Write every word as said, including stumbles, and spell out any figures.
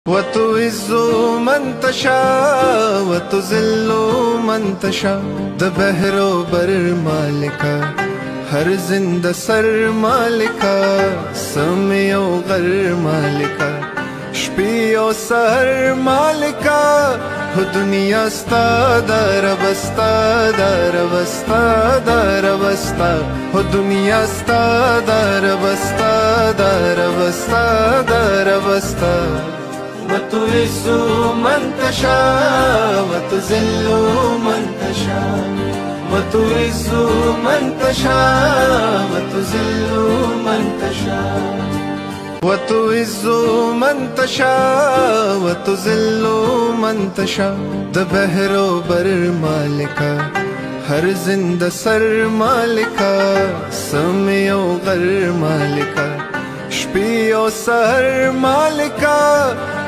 وتعز من تشاء وتذل من تشاء د بحر و بر مالکا هر زنده سر مالکا سمی و غر مالکا شپی و سهر مالکا هو دنیا ستا در بستا در بستا در بستا هو دنیا ستا در بستا در بستا در بستا وتعز من تشاء وتذل من تشاء وتعز من تشاء وتذل من تشاء وتعز من تشاء وتذل من تشاء د بحر و بر مالکا هر زنده سر مالکا سمی و غر مالکا شپی و سهر مالکا